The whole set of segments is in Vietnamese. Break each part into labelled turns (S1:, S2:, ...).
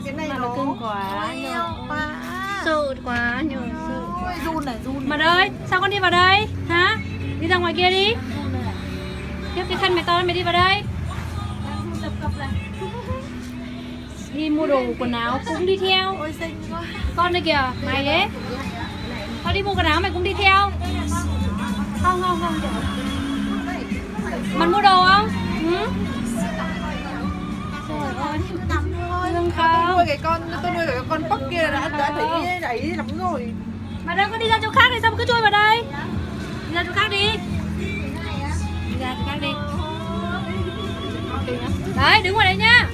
S1: cái này
S2: nó cưng quá, sợ quá, nhờ sợ.
S1: Run này, run.
S2: Mật ơi, sao con đi vào đây? Hả? Đi ra ngoài kia đi. Tiếp cái thân mày to mày đi vào đây. Đi mua đồ quần áo cũng đi theo.
S1: Ôi xinh quá.
S2: Con đây kìa, mày đấy. Con đi mua quần áo mày cũng đi theo. Không. Mày mua đồ không? Ừ? Trời ơi, thương không?
S1: Tôi nuôi cái con bắp kia đã thấy ấy lắm rồi.
S2: Mà đâu có đi ra chỗ khác thì sao mà cứ chui vào đây? Đi ra chỗ khác đi. Đi ra chỗ khác đi. Đấy, đứng ngoài đấy nhá.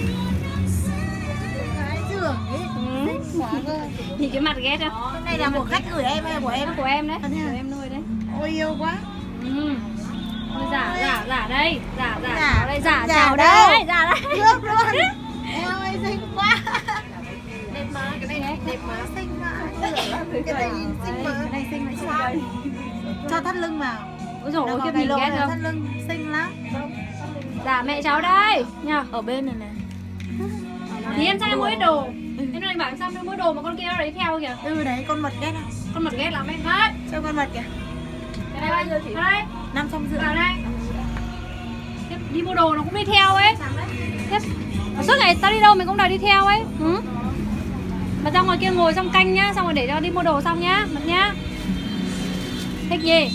S2: Nhìn cái mặt ghét không?
S1: Cái này là của khách gửi em hay của em?
S2: Của em đấy, của em nuôi đấy.
S1: Ôi yêu quá.
S2: Thôi giả đây, giả đây, giả
S1: chào
S2: đây, giả đây.
S1: Nước luôn. Ôi xinh quá. Đẹp má, cái này đẹp má xinh quá. Cái này xinh mà.
S2: Cái này xinh mà sao?
S1: Cho thắt lưng vào.
S2: Ôi dồi ôi, kiếp nhìn ghét không?
S1: Thắt lưng xinh lắm.
S2: Giả mẹ cháu đây nhờ.
S1: Ở bên này này.
S2: Thì em sang mua ít đồ. Em nói bảo sao mua đồ mà con kia nó đấy theo kìa.
S1: Đấy con mật ghét không?
S2: Con mật ghét lắm em hết.
S1: Cho con mật kìa.
S2: Cái này bao nhiêu chị? Đây.
S1: 550.
S2: Vào đây. Thế đi mua đồ nó cũng đi theo ấy. Thế suốt ngày tao đi đâu mình cũng đòi đi theo ấy. Mà ra ngoài kia ngồi xong canh nhá, xong rồi để cho đi mua đồ xong nhá, mật nhá. Thích gì?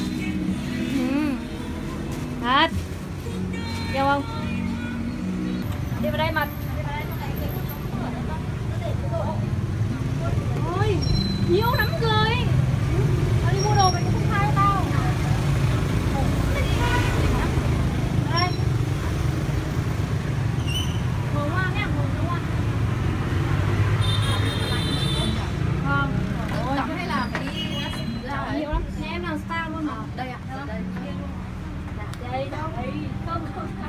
S2: Thật. Yêu không? Đi vào đây mật. Ôi, nhiều lắm rồi. Tao đi mua đồ mày cũng không khai cho tao. Đây. Ngồi ngoan nhá, ngồi ngoan. Vâng. Ôi, hay là phải đi nhiều lắm. Nhà em làm spa luôn mà. Đây ạ. Đây. Đây đâu? Đây. Không.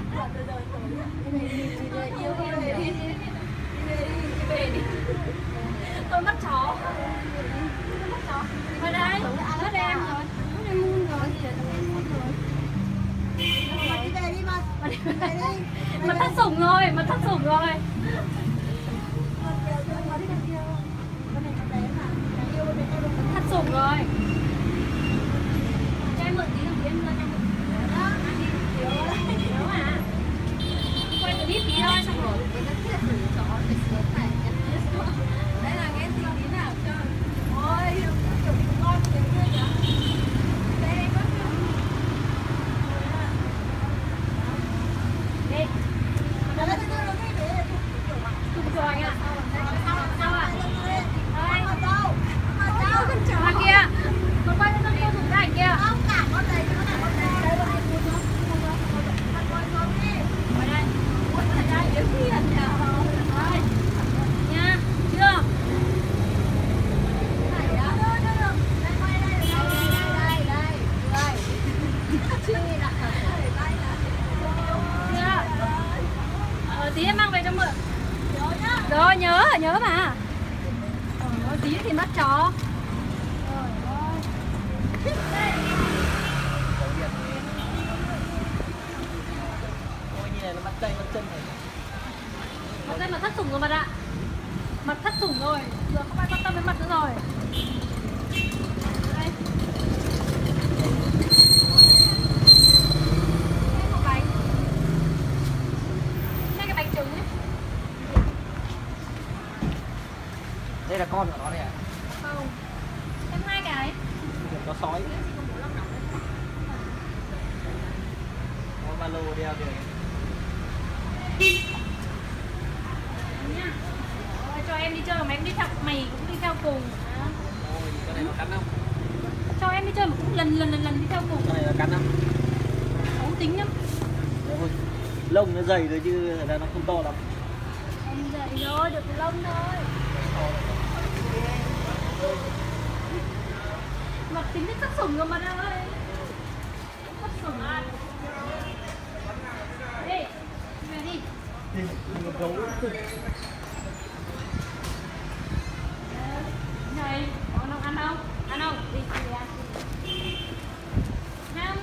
S2: Tôi mất chó. Ở đây, mất em rồi. Mất em muôn rồi.
S1: Đi về đi mà.
S2: Mà thất sủng rồi, Thất sủng rồi. Cho em mượn tí đồng tiền lên em. Thiếu à? Quay clip tí thôi xong rồi. Đây là nghe gì tí nào cho. Ôi, kiểu con thế thôi nhỉ. Đây em bắt cho. Đi. Chụp rồi anh ạ. Sao ạ? Đây. Mà kia. Con quay cho con cô chụp cái ảnh kia. Không, cả con này. Nha, chưa? Tí em mang về cho mượn. Rồi, nhớ mà. Tí thì mất chó.
S1: Nó mất tay mất chân này.
S2: Mất tay mà thất sủng rồi mật ạ. Mật thất sủng rồi. Giờ không ai quan tâm đến mật nữa rồi. Đây. Đây một bánh. Đây cái bánh trứng ấy.
S1: Đây là con của nó đây à?
S2: Không. Em 2 cái.
S1: Có sói. Có ba lô đeo kìa.
S2: Cho em đi chơi mà em đi theo mày cũng đi theo cùng.
S1: Ôi, cái này nó cắn không?
S2: Cho em đi chơi mà cũng lần đi theo cùng.
S1: Cái này nó cắn không?
S2: Xấu tính lắm.
S1: Ôi, lông nó dày rồi chứ thật ra nó không to lắm.
S2: Em dậy rồi, được cái lông thôi. Mặt tính rất sủng rồi mà ơi. Rất sủng. Đi, về đi.
S1: Gấu.
S2: Này, con ăn không? Ăn không? Đi, ăn. Ham.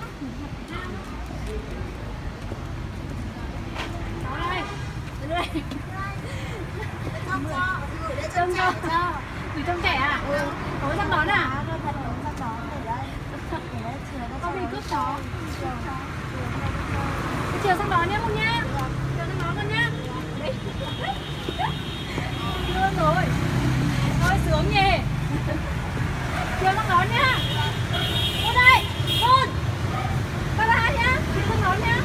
S2: Đó đây. Đây.
S1: Gửi đây trông trẻ cho.
S2: Gửi trông trẻ à? Ủa sắp đón à? Con đi cướp chó. Chiều sắp đón nhé con nhá. Chiều sắp đón con nhá. Đấy. Lương rồi. Thôi sướng nhỉ. Chiều sắp đón nhá. Con đây. Con. Bye bye nhá. Chiều sắp đón nhá.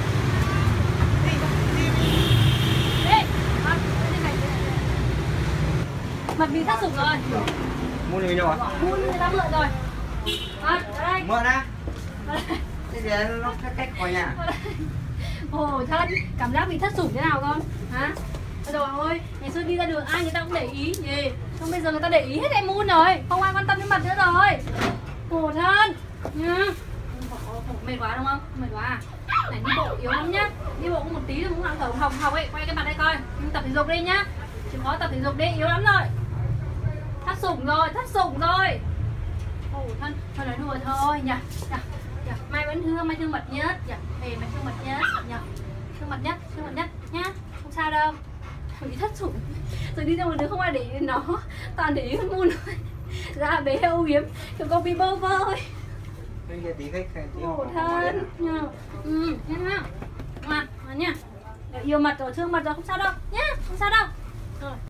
S2: Mật bị thắt sủng rồi.
S3: Mua gì đâu ạ?
S2: Mua người ta mượn rồi. Ở đây.
S3: Mượn á? Thế thì nó cách khỏi nhà.
S2: Ồ thân, cảm giác bị thất sủng thế nào con? Hả? Rồi ôi, ngày xưa đi ra đường ai người ta cũng để ý gì. Xong bây giờ người ta để ý hết em Moon rồi. Không ai quan tâm đến Mật nữa rồi. Khổ thân nha. Mệt quá đúng không? Mệt quá à? Này đi bộ yếu lắm nhá. Đi bộ một tí rồi cũng làm thở hồng ấy. Quay cái mặt đây coi. Tập thể dục đi nhá. Chỉ có tập thể dục đi, yếu lắm rồi. Thắt sủng rồi, thắt sủng rồi. Ồ thân, thôi nói đùa thôi nhỉ. Mai vẫn thương, mai thương Mật nhất. Về mai thương Mật nhất nhỉ. Thương Mật nhất nhá. Không sao đâu. Bị thất sủng. Rồi đi ra một đứa không ai để ý nó. Toàn để ý con Moon thôi. Ra bé âu yếm, kiểu con bị bơ vơ thôi. Khổ thân nhá. Nhá. Ngoan, nha. Yêu Mật rồi, thương Mật rồi, không sao đâu nhá. Không sao đâu. Rồi.